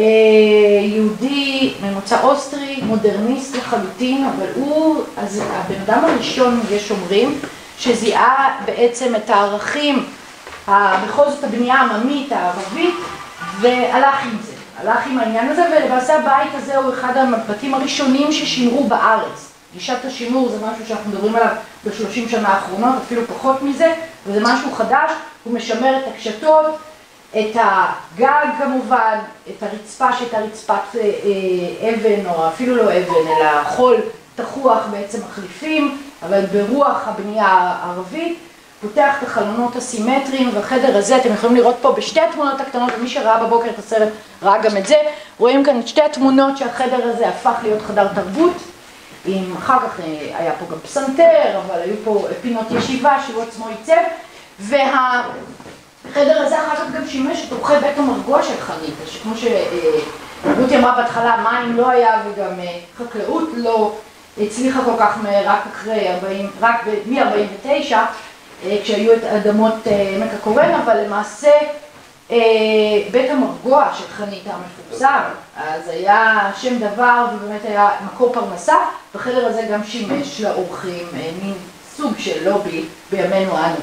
יהודי ממוצא אוסטרי, מודרניסט לחלוטין, אבל הוא, אז הבן אדם הראשון, יש אומרים, שזיהה בעצם את הערכים, בכל זאת הבנייה העממית, הערבית, והלך עם זה. הלך עם העניין הזה, ולמעשה הבית הזה הוא אחד הבתים הראשונים ששימרו בארץ. גישת השימור זה משהו שאנחנו מדברים עליו בשלושים שנה האחרונות, אפילו פחות מזה, וזה משהו חדש, הוא משמר את הקשתות, את הגג כמובן, את הרצפה שהייתה רצפת אה, אבן, או אפילו לא אבן, אלא חול תחוח בעצם מחליפים, אבל ברוח הבנייה הערבית, פותח את החלונות הסימטריים, והחדר הזה, אתם יכולים לראות פה בשתי התמונות הקטנות, ומי שראה בבוקר את הסרט ראה גם את זה, רואים כאן את שתי התמונות שהחדר הזה הפך להיות חדר תרבות, עם, אחר כך היה פה גם פסנתר, אבל היו פה פינות ישיבה שהוא עצמו ייצב, והחדר הזה אחר כך גם שימש את אורחי בית המרגוע של חניתה, שכמו שרותי אמרה בהתחלה, מים לא היה וגם חקלאות לא הצליחה כל כך רק אחרי ארבעים, רק מ-ארבעים ותשע, כשהיו את אדמות עמק הכורן, אבל למעשה בית המרגוע של חניתה המפורסם, אז היה שם דבר ובאמת היה מקור פרנסה, בחדר הזה גם שימש לאורחים, מין סוג של לובי בימינו אנו.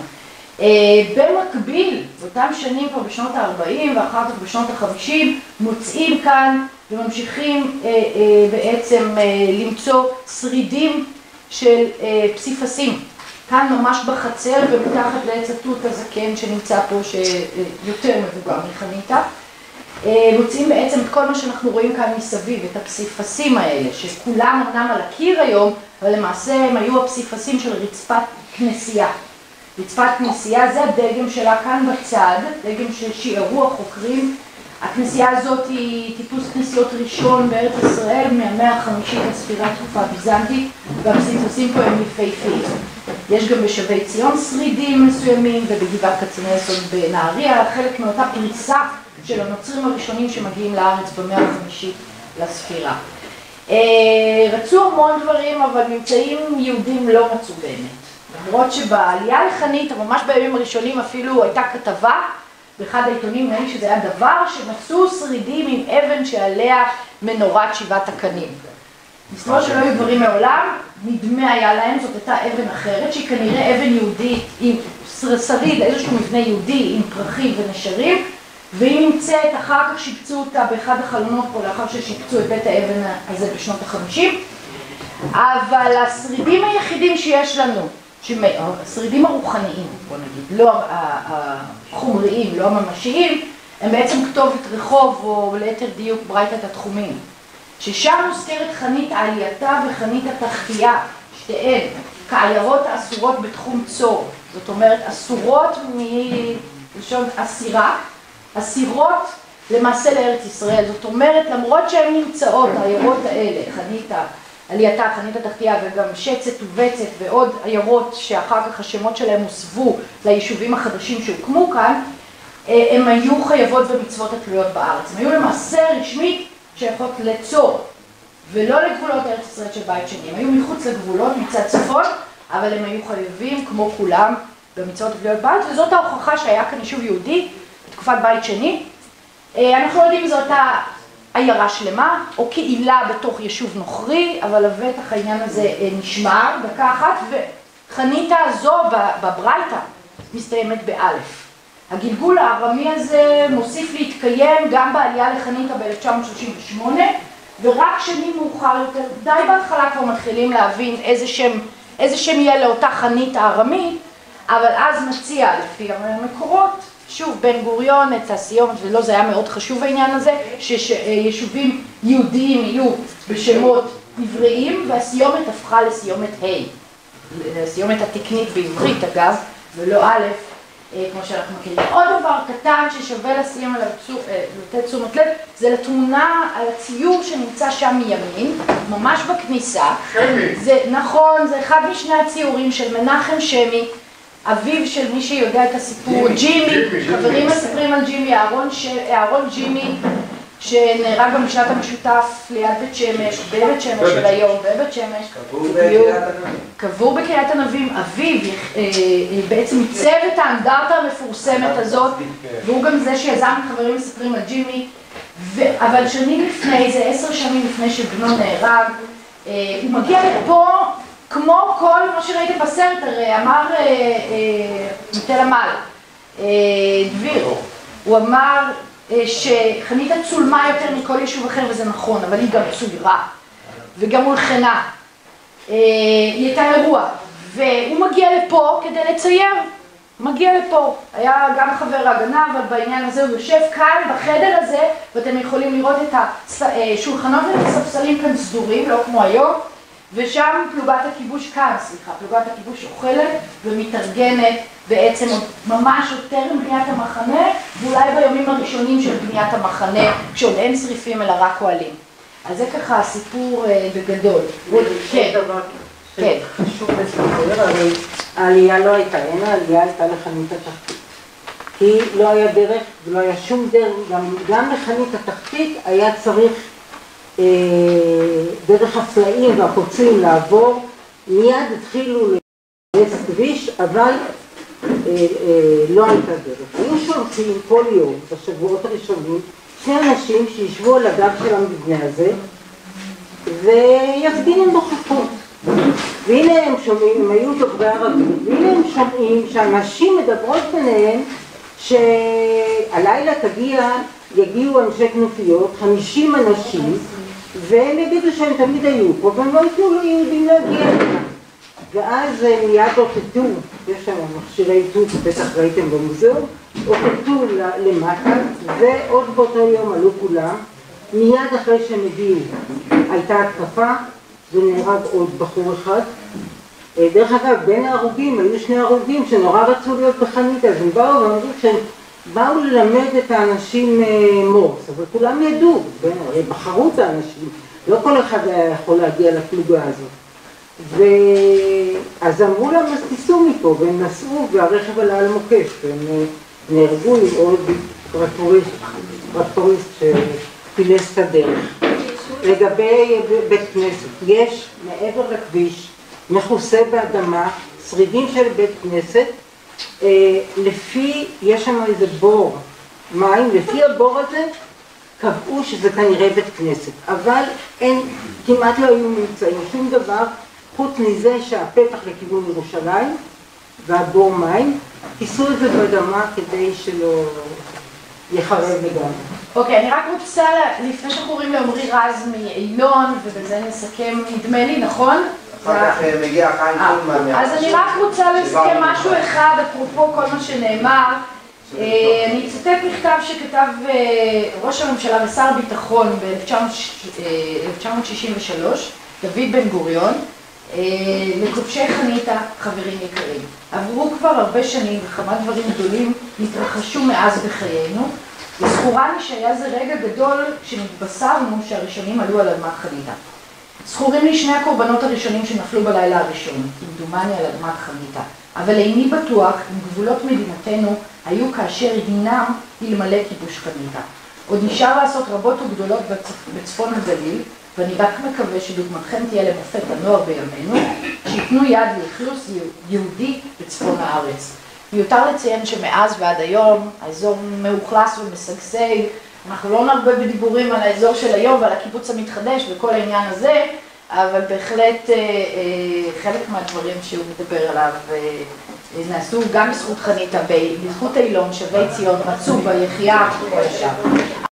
במקביל, באותם שנים פה בשנות ה-ארבעים ואחר כך בשנות ה-חמישים, מוצאים כאן וממשיכים בעצם למצוא שרידים של פסיפסים. כאן ממש בחצר ומתחת לעץ התות הזקן שנמצא פה שיותר מבוגר מחניתה. מוצאים בעצם את כל מה שאנחנו רואים כאן מסביב, את הפסיפסים האלה, שכולם אמנם על הקיר היום, אבל למעשה הם היו הפסיפסים של רצפת כנסייה. רצפת כנסייה זה הדגם שלה כאן בצד, דגם ששיערו החוקרים. הכנסייה הזאת היא טיפוס כנסיות ראשון בארץ ישראל מהמאה החמישית לספירה תקופה ביזנטית, והפסיפסים פה הם יפהפיים. יש גם בשבי ציון שרידים מסוימים ובגבעת כצנלסון בנהריה, חלק מאותה פריסה של הנוצרים הראשונים שמגיעים לארץ במאה החמישית לספירה. רצו המון דברים, אבל ממצאים יהודים לא מצאו באמת. למרות שבעלייה לחניתה, ממש בימים הראשונים אפילו הייתה כתבה באחד העיתונים, נראה לי שזה היה דבר, שמצאו שרידים עם אבן שעליה מנורת שבעת הקנים. מסתבר שלא היו דברים מעולם, נדמה היה להם, זאת הייתה אבן אחרת, שהיא כנראה אבן יהודית עם שריד, איזשהו מבנה יהודי עם פרחים ונשרים, והיא נמצאת, אחר כך שיפצו אותה באחד החלונות פה, לאחר ששיפצו את בית האבן הזה בשנות ה-חמישים. אבל השרידים היחידים שיש לנו, השרידים הרוחניים, בוא נגיד, לא החומריים, לא הממשיים, הם בעצם כתובת רחוב, או ליתר דיוק ברייתת התחומים. ששם מוזכרת חנית עלייתה וחנית התחתייה, שתיהן כעיירות האסורות בתחום צור, זאת אומרת אסורות מלשון אסירה, אסירות למעשה לארץ ישראל, זאת אומרת למרות שהן נמצאות, העיירות האלה, חניתה, עלייתה, חניתה תחתיה וגם שצת ובצת ועוד עיירות שאחר כך השמות שלהם הוסבו ליישובים החדשים שהוקמו כאן, הם היו חייבות במצוות התלויות בארץ, הם היו למעשה רשמית שייכות לצור ולא לגבולות ארץ ישראל של בית שני, הם היו מחוץ לגבולות מצד צפון, אבל הם היו חייבים כמו כולם במצוות התלויות בארץ, וזאת ההוכחה שהיה כאן יישוב יהודי בתקופת בית שני. אנחנו יודעים זאת עיירה שלמה או קהילה בתוך יישוב נוכרי, אבל לבטח העניין הזה נשמר דקה אחת, וחניתה הזו בברייתא מסתיימת באלף. הגלגול הארמי הזה מוסיף להתקיים גם בעלייה לחניתה ב-אלף תשע מאות שלושים ושמונה, ורק שנים מאוחר יותר, די בהתחלה כבר מתחילים להבין איזה שם, איזה שם יהיה לאותה חניתה הארמית, אבל אז מציע לפי המקורות, שוב בן גוריון את הסיומת, ולא זה היה מאוד חשוב העניין הזה, שיישובים יהודיים יהיו בשמות עבריים, והסיומת הפכה לסיומת ה', סיומת התקנית בעברית אגב, ולא א', כמו שאנחנו מכירים. עוד דבר קטן ששווה לשים עליו, לתת תשומת לב, זה לתמונה על הציור שנמצא שם מימין, ממש בכניסה. שמי. זה נכון, זה אחד משני הציורים של מנחם שמי, אביו של מי שיודע את הסיפור, ג'ימי, חברים מספרים על ג'ימי, אהרון ג'ימי, שנהרג במשלט המשותף ליד בית שמש, בבית שמש של היום, בבית שמש, קבור בקריית ענבים. אביו בעצם עיצב את האנדרטה המפורסמת הזאת, והוא גם זה שיזם, חברים מספרים על ג'ימי, אבל שנים לפני, זה עשר שנים לפני שבנו נהרג, הוא מגיע לפה כמו כל מה שראיתם בסרט, הרי אמר מתל עמל, דביר, הוא אמר שחניתה צולמה יותר מכל יישוב אחר, וזה נכון, אבל היא גם צוירה וגם הולחנה, היא הייתה אירוע, והוא מגיע לפה כדי לצייר, מגיע לפה, היה גם חבר ההגנה, אבל בעניין הזה הוא יושב כאן בחדר הזה, ואתם יכולים לראות את השולחנות ואת הספסלים כאן סדורים, לא כמו היום, ושם פלוגת הכיבוש כאן, סליחה, פלוגת הכיבוש אוכלת ומתארגנת בעצם ממש עוד טרם בניית המחנה, ואולי בימים הראשונים של בניית המחנה, כשעוד אין שריפים אלא רק אוהלים. אז זה ככה הסיפור בגדול. כן, כן. חשוב לספר, הרי העלייה לא הייתה, אין העלייה הייתה לחנית התחתית. כי לא היה דרך ולא היה שום דרך, גם, גם לחנית התחתית היה צריך דרך הפלאים והחוצים לעבור, מיד התחילו להיכנס כביש, אבל לא הייתה דרך. היו שולחים כל יום, בשבועות הראשונים, שני אנשים שישבו על הגב של המבנה הזה, ויפגינו נוכחות. והנה הם שומעים, הם היו דוברי ערבית, והנה הם שומעים שאנשים מדברות ביניהם, שהלילה תגיע, יגיעו אנשי כנופיות, חמישים אנשים, והם יגידו שהם תמיד היו פה, והם לא ייתנו ליהודים להגיע לכאן. ואז מיד אותתו, יש שם מכשירי איתות, בטח ראיתם במוזיאום, אותתו למטה, ועוד באותו יום עלו כולם, מיד אחרי שהם הגיעו הייתה התקפה, ונהרג עוד בחור אחד. דרך אגב, בין ההרוגים, היו שני הרוגים שנורא רצו להיות בחניתה, אז הם באו ואמרו שהם באו ללמד את האנשים מורס, אבל כולם ידעו, בחרו את האנשים, לא כל אחד היה יכול להגיע לפלוגה הזאת. ואז אמרו להם, אז תיסעו מפה, והם נסעו, והרכב עלה על מוקש, והם נהרגו עם עוד טרקטוריסט שפילס את הדרך. לגבי בית כנסת, יש מעבר לכביש, מכוסה באדמה, שרידים של בית כנסת, לפי, יש שם איזה בור מים, לפי הבור הזה קבעו שזה כנראה בית כנסת, אבל אין, כמעט לא היו ממצאים שום דבר, חוץ מזה שהפתח לכיוון ירושלים והבור מים, כיסו את זה באדמה כדי שלא יחרב לגמרי. אוקיי, אני רק רוצה, לפני שאנחנו קוראים לעומרי רז מאילון, ובזה נסכם, נדמה לי, נכון? אחר כך מגיע חיים קולמן. אז אני רק רוצה לסכם משהו אחד, אפרופו כל מה שנאמר. אני אצטט מכתב שכתב ראש הממשלה ושר הביטחון ב-אלף תשע מאות שישים ושלוש, דוד בן גוריון, לכובשי חניתה, חברים יקרים, עברו כבר הרבה שנים וכמה דברים גדולים התרחשו מאז בחיינו, וזכורני שהיה זה רגע גדול כשנתבשרנו שהראשונים עלו על אדמת חניתה. זכורים לי שני הקורבנות הראשונים שנפלו בלילה הראשון, כמדומני על אדמת חניתה, אבל איני בטוח אם גבולות מדינתנו היו כאשר הינם אלמלא כיבוש חניתה. עוד נשאר לעשות רבות וגדולות בצפון הגליל, ואני רק מקווה שדוגמתכם תהיה למופת הנוער בימינו, שיתנו יד לאכלוס יהודי בצפון הארץ. מיותר לציין שמאז ועד היום האזור מאוכלס ומשגשג, אנחנו לא נרבה בדיבורים על האזור של היום ועל הקיבוץ המתחדש וכל העניין הזה, אבל בהחלט חלק מהדברים שהוא מדבר עליו נעשו גם בזכות חניתה, בזכות אילון, שבי ציון, רצו ביחייה, כל השאר.